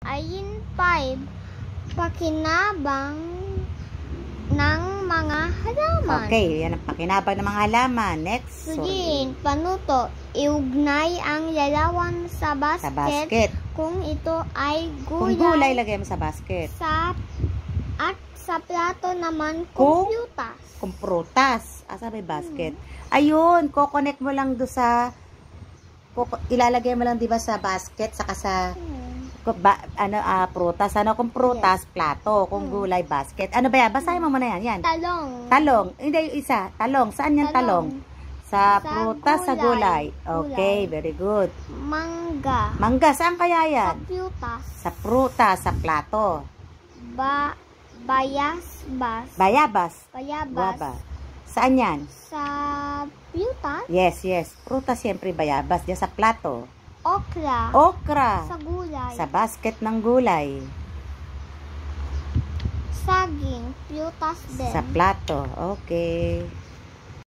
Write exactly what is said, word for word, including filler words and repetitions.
Ayin five. Pakinabang ng mga halaman. Okay, yan ang pakinabang ng mga halaman. Next. Sugin, panuto. Iugnay ang larawan sa basket, Sa basket. kung ito ay Kung gulay. gulay, lagay mo sa basket. Sa, at sa plato naman, Kung- kompyutas. Kung prutas. Asa may basket? Ayun, kukonect mo lang do sa kuko- ilalagay mo lang 'di ba sa basket saka sa Hmm. ku- ba, ano ah, prutas. Ano kung prutas, plato, kung gulay, basket. Ano ba yan? Basahin mo muna yan. Yan. Talong. Talong. Hindi yung isa. Talong. Saan yan talong? Sa Sa prutas, sa gulay. gulay. Okay, Gulay. very good. Mangga. Mangga, saan kaya yan? Kompyutas. Sa prutas, sa plato. Ba bayas bas. Bayabas. Bayabas. Guava. Saan yan? Sa piyutas. Yes, yes. Prutas siyempre bayabas. Diyan sa plato. Okra. Okra. Sa gulay. Sa basket ng gulay. Saging. Piyutas din. Sa plato. Okay.